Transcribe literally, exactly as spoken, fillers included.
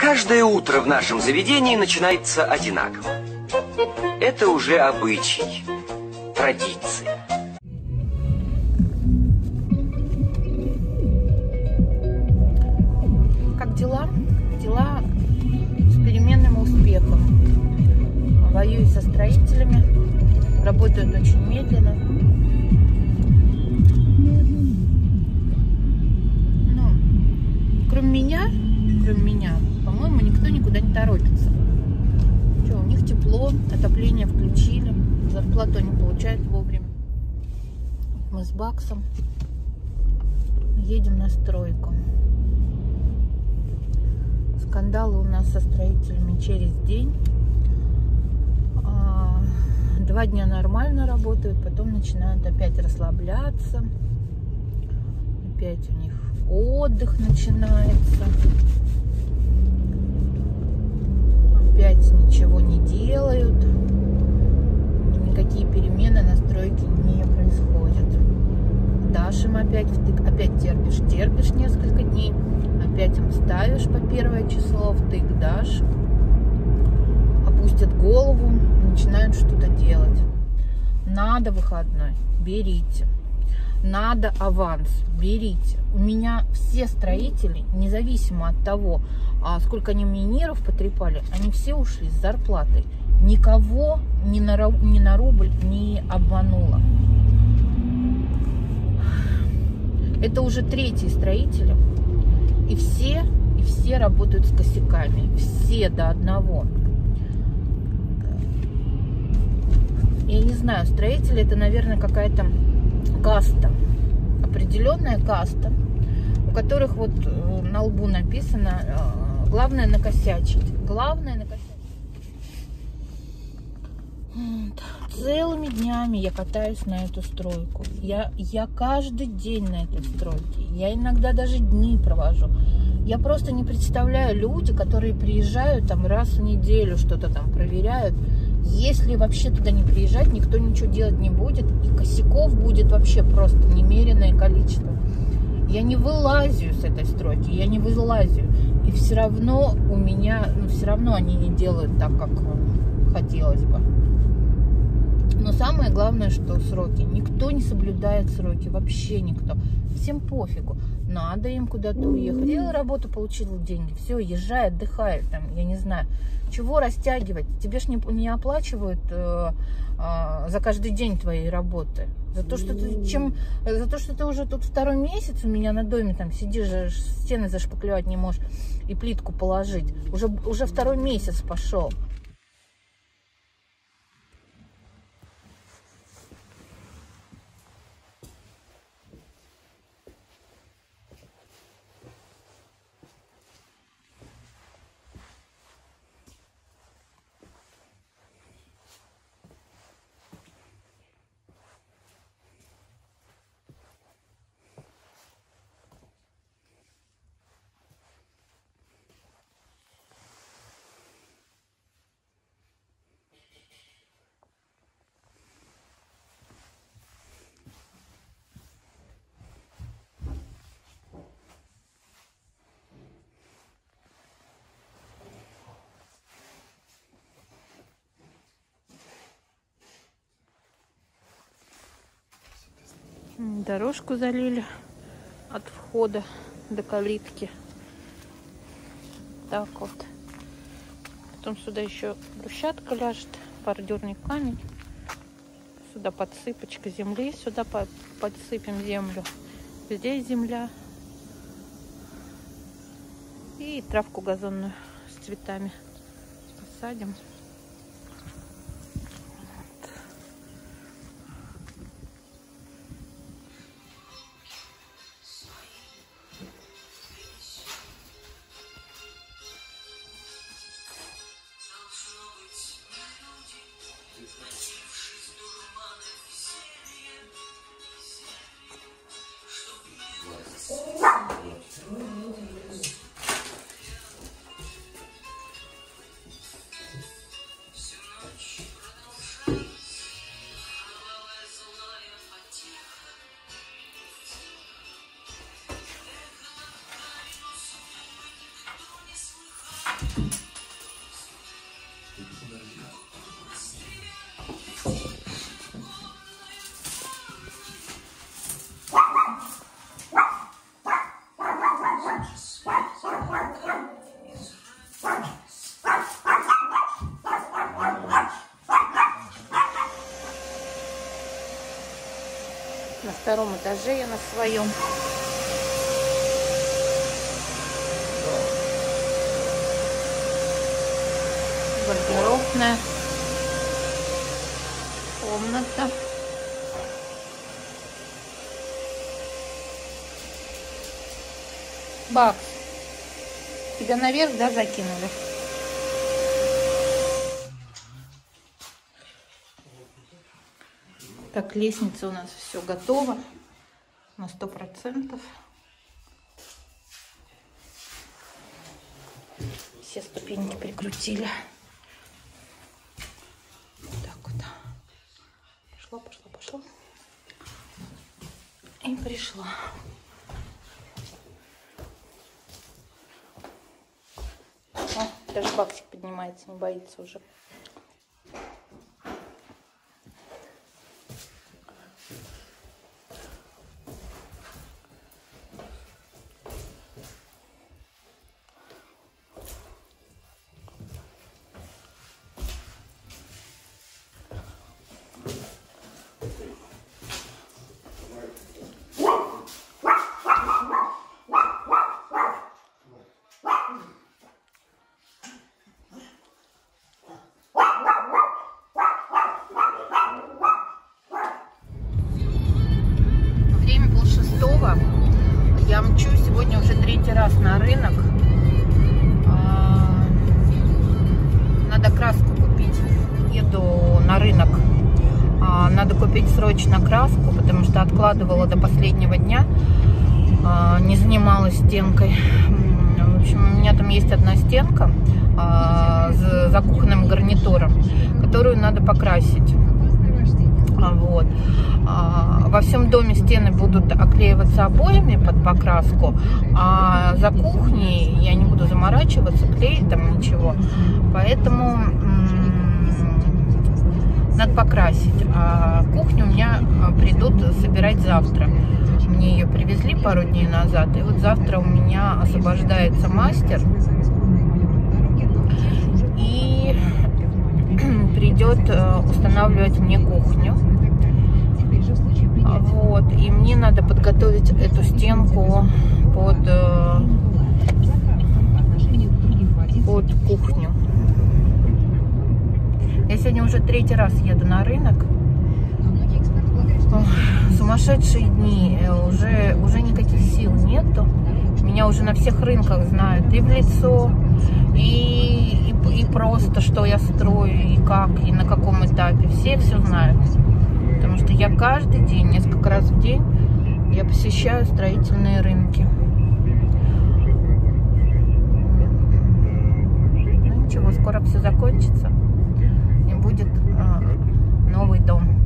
Каждое утро в нашем заведении начинается одинаково. Это уже обычай, традиция. Как дела? Дела с переменным успехом. Воюю со строителями, работают очень медленно. Ну, кроме меня, кроме меня, по-моему, никто никуда не торопится. Что, у них тепло, отопление включили, зарплату они получают вовремя. Мы с Баксом едем на стройку. Скандалы у нас со строителями через день. Два дня нормально работают, потом начинают опять расслабляться. Опять у них отдых начинается. Опять ничего не делают. Никакие перемены на стройке не происходят. Дашь им опять втык, опять терпишь, терпишь несколько дней. Опять им ставишь по первое число, втык дашь. Опустят голову, начинают что-то делать. Надо выходной, берите. Надо аванс, берите. У меня все строители, независимо от того, сколько они мне нервов потрепали, они все ушли с зарплатой. Никого ни на, ни на рубль не обманула. Это уже третьи строители. И все, и все работают с косяками. Все до одного. Я не знаю, строители это, наверное, какая-то каста. Определенная каста, у которых вот на лбу написано главное накосячить. Главное накосячить. Целыми днями я катаюсь на эту стройку. Я, я каждый день на этой стройке. Я иногда даже дни провожу. Я просто не представляю люди, которые приезжают там раз в неделю, что-то там проверяют. Если вообще туда не приезжать, никто ничего делать не будет. И косяков будет вообще просто немеренное количество. Я не вылазю с этой стройки, я не вылазю. И все равно у меня, ну все равно они не делают так, как хотелось бы. Но самое главное, что сроки. Никто не соблюдает сроки. Вообще никто. Всем пофигу. Надо им куда-то уехать. Делал работу, получил деньги. Все, езжай, отдыхай. Там, я не знаю. Чего растягивать? Тебе ж не, не оплачивают э, э, за каждый день твоей работы. За то, что ты, чем, за то, что ты уже тут второй месяц у меня на доме там сидишь, стены зашпаклевать не можешь и плитку положить. Уже, уже второй месяц пошел. Дорожку залили от входа до калитки. Так вот. Потом сюда еще брусчатка ляжет, бордюрный камень. Сюда подсыпочка земли. Сюда подсыпем землю. Здесь земля. И травку газонную с цветами посадим. На втором этаже я на своем. Гардеробная комната. Бакс, тебя наверх, да, закинули? Так, лестница у нас все готово на сто процентов. Все ступеньки прикрутили. Так вот. Пошла, пошла, пошла. И пришла. О, даже Баксик поднимается, не боится уже. Я мчу сегодня уже третий раз на рынок. Надо краску купить. Еду на рынок. Надо купить срочно краску, потому что откладывала до последнего дня. Не занималась стенкой. В общем, у меня там есть одна стенка за кухонным гарнитуром, которую надо покрасить. Вот. Во всем доме стены будут оклеиваться обоями под покраску, а за кухней я не буду заморачиваться, клеить там ничего. Поэтому надо покрасить. А кухню у меня придут собирать завтра. Мне ее привезли пару дней назад, и вот завтра у меня освобождается мастер и придет устанавливать мне кухню. Вот, и мне надо подготовить эту стенку под, под кухню. Я сегодня уже третий раз еду на рынок. Ох, сумасшедшие дни, уже, уже никаких сил нету. Меня уже на всех рынках знают и в лицо, и, и, и просто, что я строю, и как, и на каком этапе. Все все знают. Потому что я каждый день, несколько раз в день, я посещаю строительные рынки. Ну ничего, скоро все закончится, и будет э, новый дом.